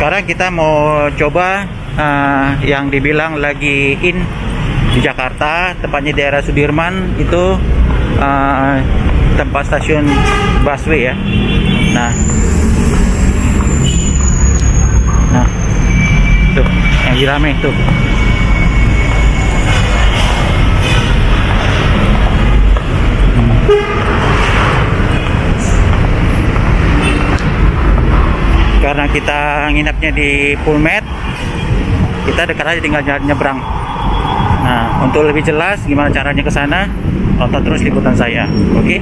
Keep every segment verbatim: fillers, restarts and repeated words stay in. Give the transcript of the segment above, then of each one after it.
Sekarang kita mau coba uh, yang dibilang lagi in di Jakarta, tepatnya daerah Sudirman, itu uh, tempat stasiun busway ya. Nah, nah, tuh yang rame tuh. Karena kita nginapnya di Pulmed, kita dekat aja, tinggal nyebrang. Nah, untuk lebih jelas gimana caranya ke sana, tonton terus liputan saya. Oke?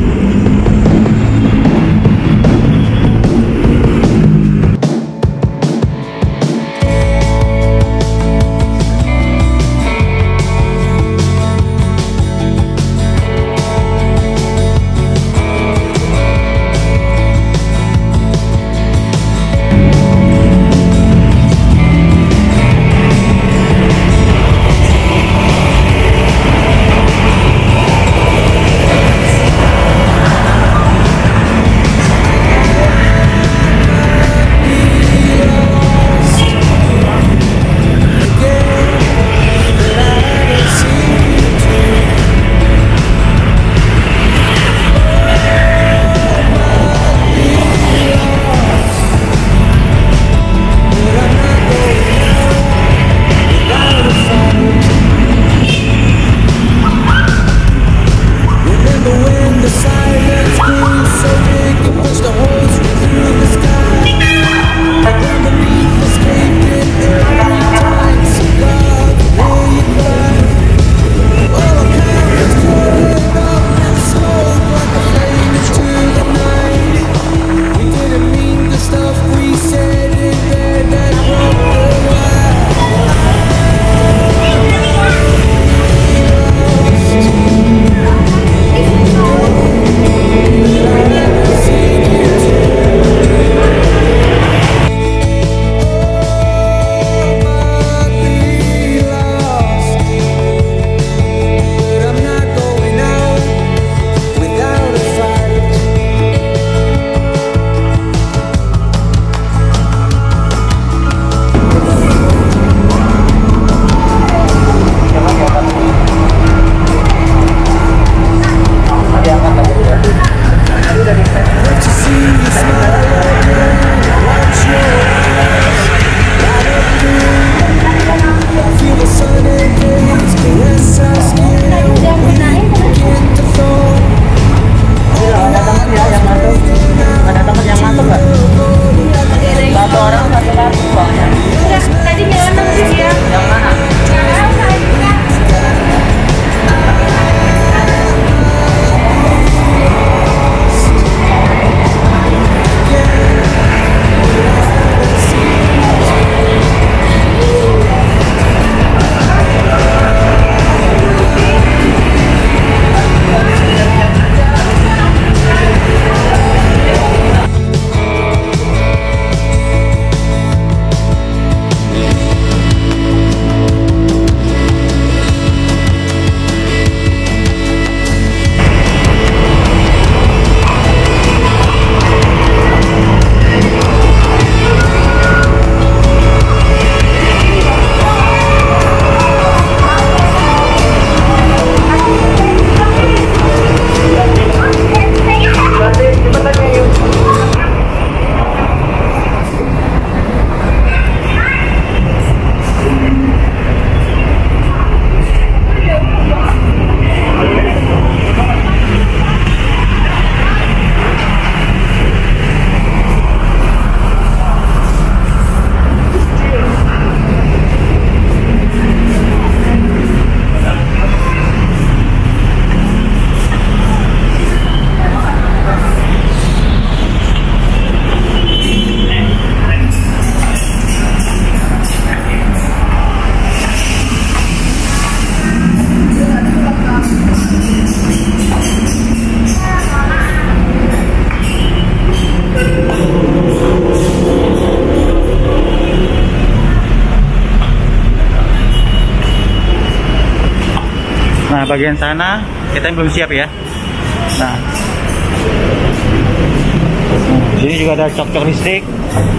Nah, bagian sana kita belum siap ya. Nah, sini juga ada cok-cok listrik.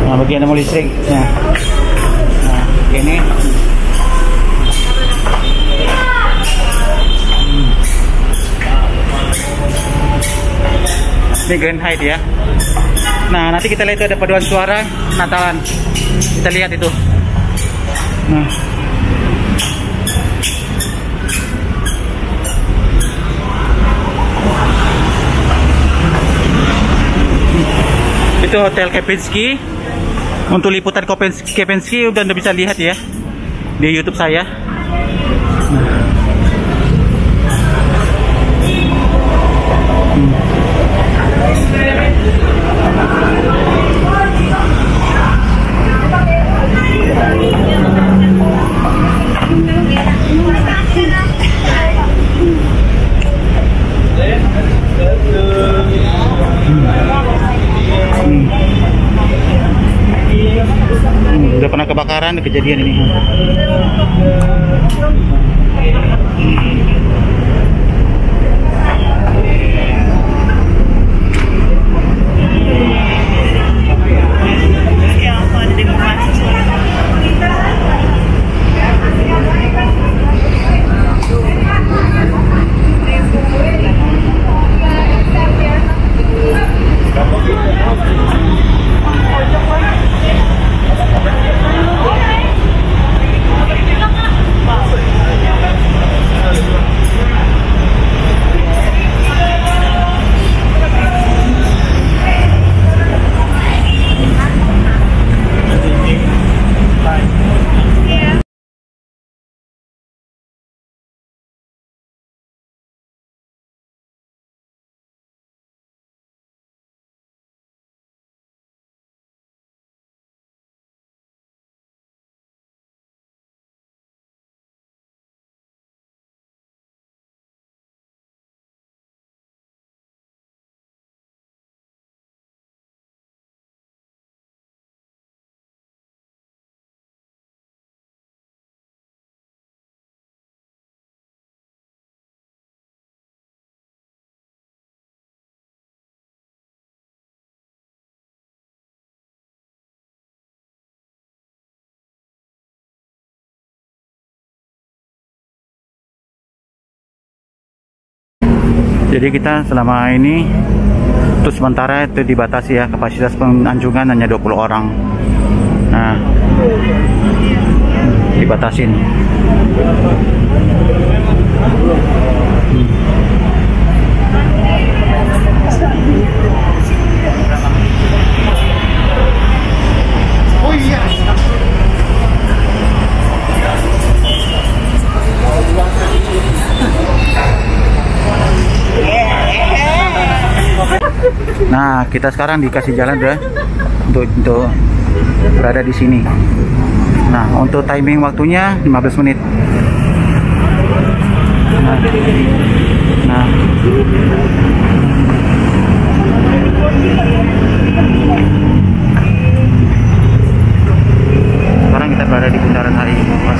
Nah, bagian mau listrik. Nah, nah ini. Ini Grand Height ya. Nah, nanti kita lihat itu ada paduan suara Natalan. Kita lihat itu. Nah. Itu Hotel Kempinski. Untuk liputan Kempinski udah bisa lihat ya di YouTube saya. Nah. Hmm, udah pernah kebakaran kejadian ini. Jadi kita selama ini untuk sementara itu dibatasi ya, kapasitas pengunjungan hanya dua puluh orang. Nah, dibatasin. Oh iya. Nah, kita sekarang dikasih jalan udah untuk untuk berada di sini. Nah, untuk timing waktunya lima belas menit. Nah, nah. Sekarang kita berada di bundaran H I Pas.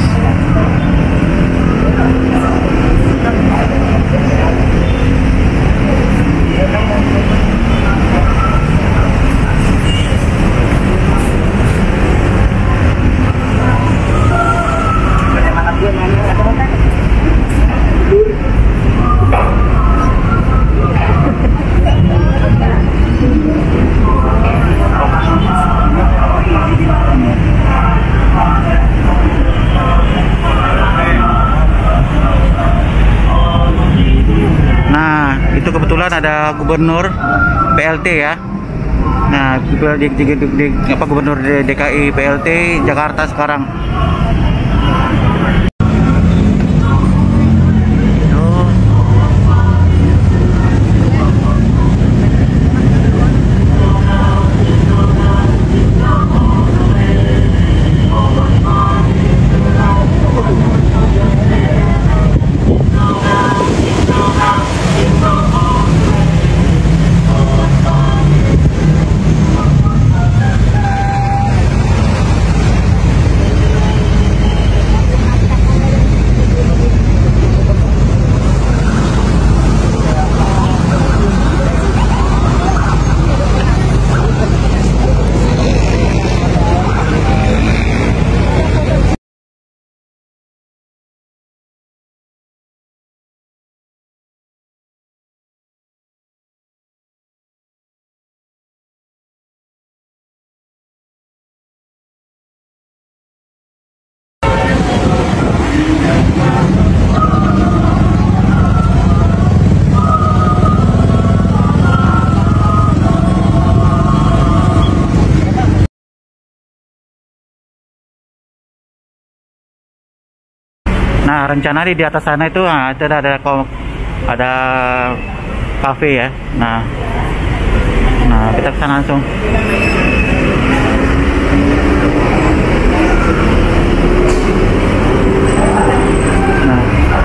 Kebetulan ada gubernur P L T ya. Nah, di, di, di, di, apa gubernur D K I P L T Jakarta sekarang. Nah, rencana di di atas sana itu nah, itu ada ada ada kafe ya. Nah, nah kita ke sana langsung. Nah,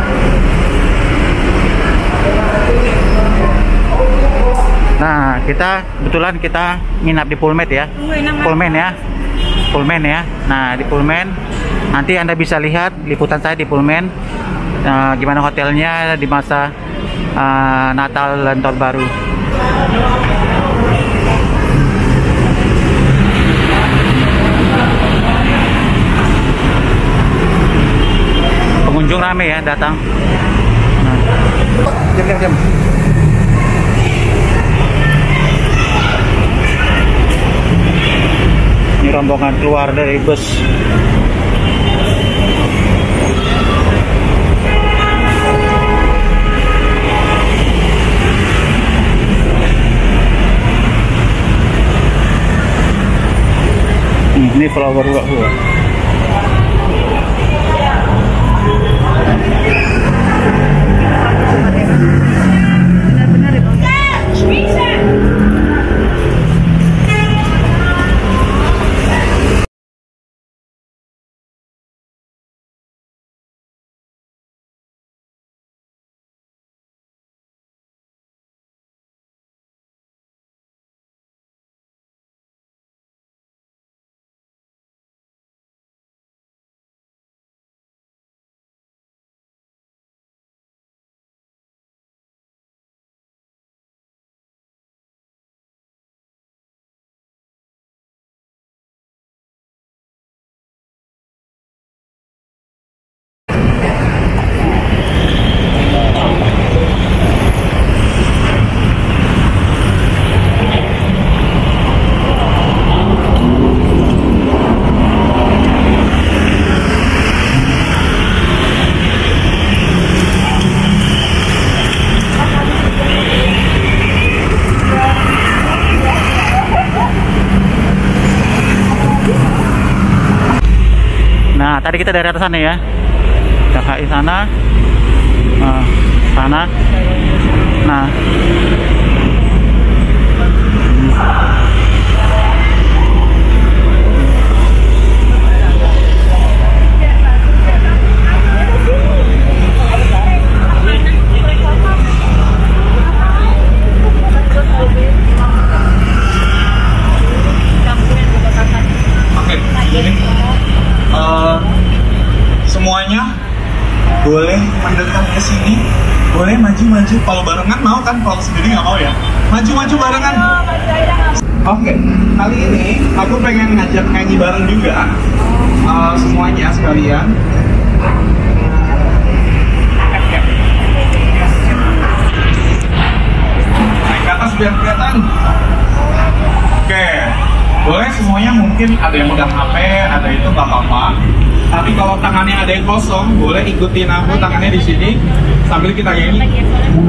nah kita kebetulan kita nginap di Pullman ya, Pullman ya, Pullman ya. Nah di Pullman nanti Anda bisa lihat liputan saya di Pullman, uh, gimana hotelnya di masa uh, Natal dan Tahun Baru. Pengunjung rame ya datang. Nah. Jam, jam, jam. Ini rombongan keluar dari bus. Ini flower rock. Benar-benar ya, Bang. Nah, tadi kita dari atas sana ya, K H I sana, nah, sana, nah, semuanya boleh mendekat ke sini, boleh maju-maju. Kalau barengan mau kan, kalau sendiri nggak mau ya. Maju-maju barengan. Oke, kali ini aku pengen ngajak nyanyi bareng juga, uh, semuanya sekalian. Naik ke atas biar kelihatan. Oke, boleh semuanya, mungkin ada yang megang H P, ada itu nggak apa-apa. Tapi kalau tangannya ada yang kosong, boleh ikutin aku tangannya di sini sambil kita nyanyi.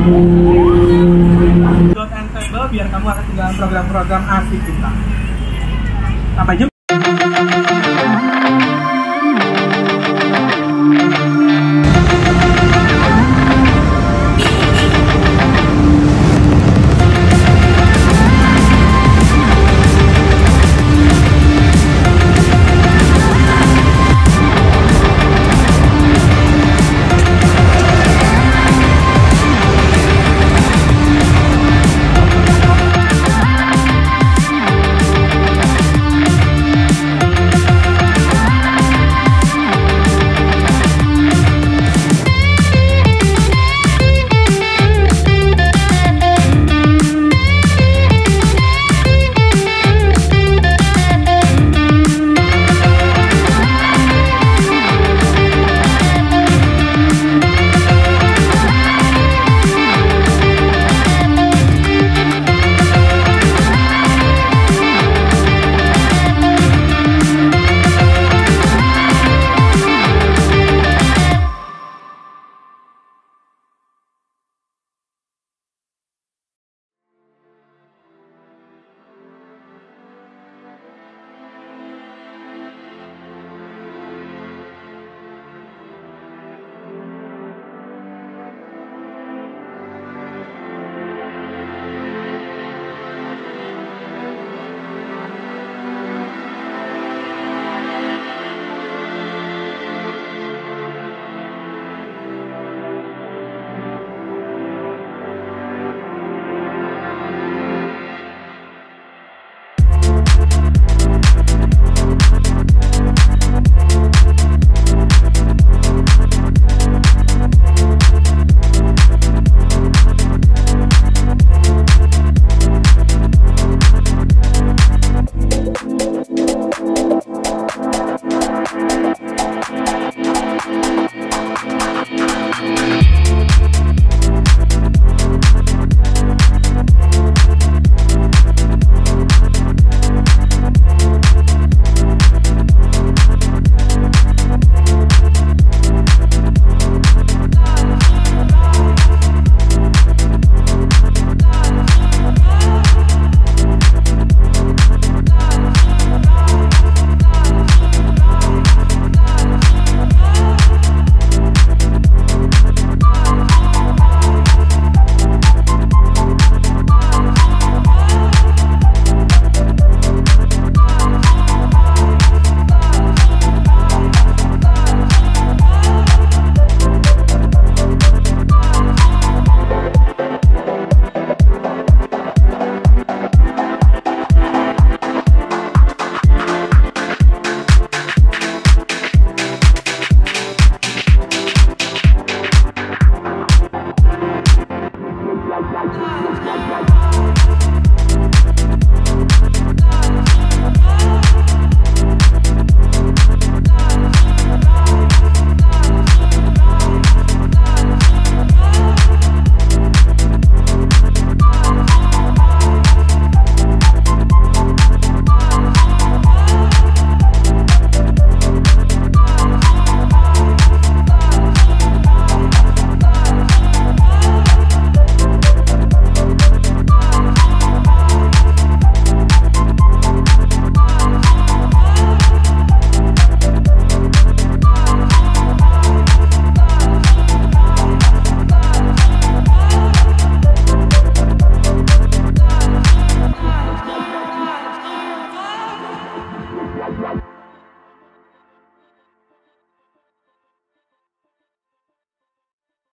Dot and table biar kamu akan ketinggalan program-program asik kita. Sampai jumpa. Wow.